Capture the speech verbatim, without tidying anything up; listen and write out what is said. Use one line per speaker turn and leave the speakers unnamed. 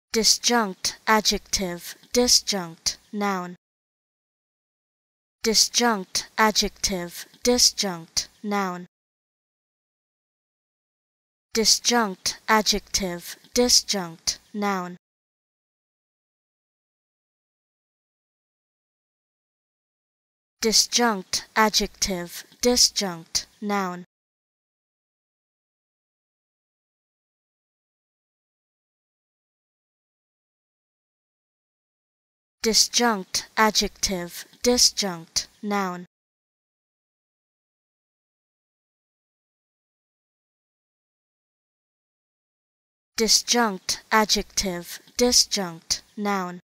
Disjunct adjective, disjunct noun. Disjunct adjective, disjunct noun. Disjunct adjective, disjunct noun. Disjunct adjective, disjunct noun. Disjunct adjective, disjunct noun. Disjunct adjective, disjunct noun.